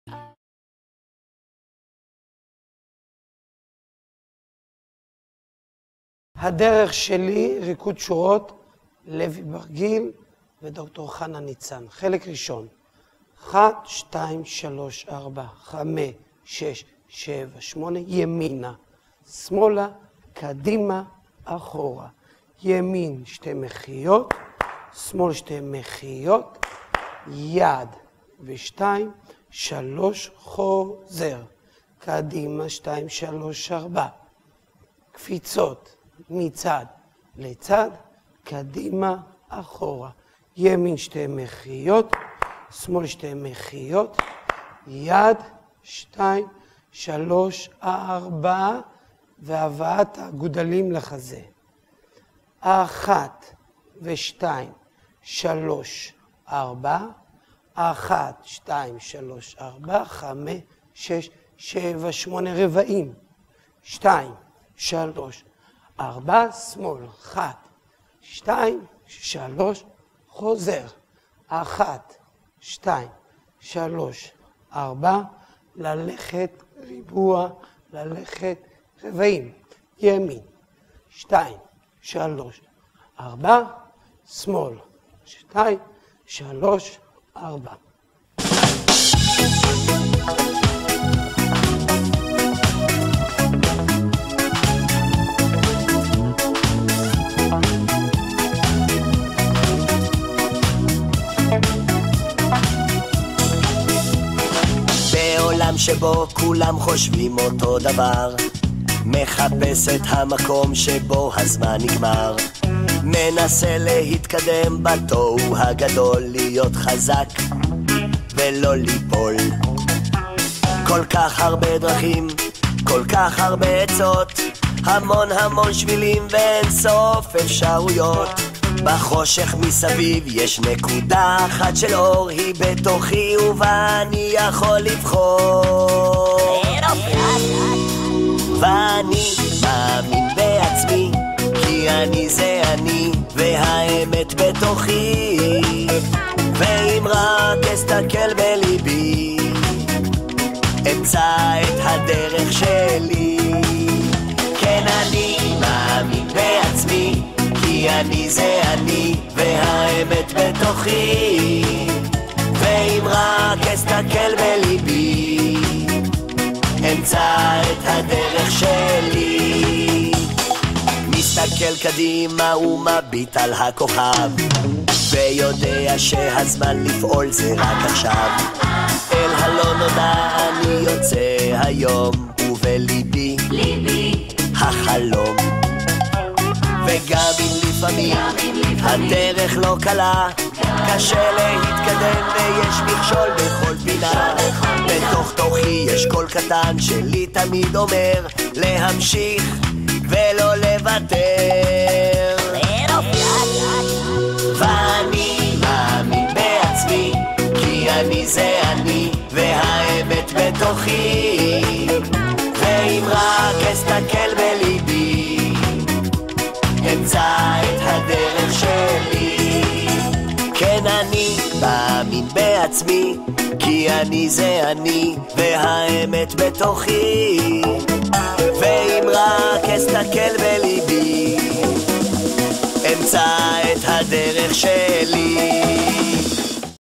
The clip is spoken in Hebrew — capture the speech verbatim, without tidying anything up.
הדרך שלי, ריקוד שורות, לוי ברגיל ודוקטור חנה ניצן. חלק ראשון, אחת, שתיים, שלוש, ארבע, חמש, שש, שבע, שמונה, ימינה, שמאלה, קדימה, אחורה. ימין שתי מחיות, שמאל שתי מחיות, יד ושתיים, שלוש, חוזר. קדימה, שתיים, שלוש, ארבע. קפיצות מצד לצד, קדימה, אחורה. ימין שתי מחיות, שמאל שתי מחיות, יד, שתיים, שלוש, ארבע, והבאת הגודלים לחזה. אחת ושתיים, שלוש, ארבע, אחת, שתיים, שלוש, ארבע, חמש, שש, שבע, שמונה רבעים. שתיים, שלוש, ארבע, שמאל, אחת, שתיים, שלוש, חוזר. אחת, שתיים, שלוש, ארבע, ללכת ריבוע, ללכת רבעים. ימין, שתיים, שלוש, ארבע, שמאל, שתיים, שלוש, ארבע. בעולם שבו כולם חושבים אותו דבר, מחפש את המקום שבו הזמן נגמר, מנסה להתקדם בתוהו הגדול, להיות חזק ולא ליפול. כל כך הרבה דרכים, כל כך הרבה עצות, המון המון שבילים ואין סוף אפשרויות. בחושך מסביב יש נקודה אחת של אור, היא בתוכי ובה אני יכול לבחור. ואני מאמין בעצמי, כי אני זה אני והאמת בתוכי, ואם רק אסתכל בליבי אמצא את הדרך שלי. כן, אני מאמין בעצמי, כי אני זה אני והאמת בתוכי, ואם רק אסתכל בליבי אמצא את הדרך שלי. מסתכל קדימה ומביט על הכוכב, ויודע שהזמן לפעול זה רק עכשיו. אל הלא נודע אני יוצא היום, ובליבי ליבי החלום. וגם אם לפעמים הדרך לא קלה, קשה להתקדם ויש מכשול בכל פינה, בתוך תוכי יש קול קטן שלי תמיד אומר להמשיך ולא לוותר. ואני מאמין בעצמי, כי אני זה אני והאמת בתוכי, ואם רק אסתכל בליבי אמצא את הדרך שלי. כן, אני מאמין בעצמי, כי אני זה אני והאמת בתוכי, ואם רק אסתכל בליבי אמצא את הדרך שלי.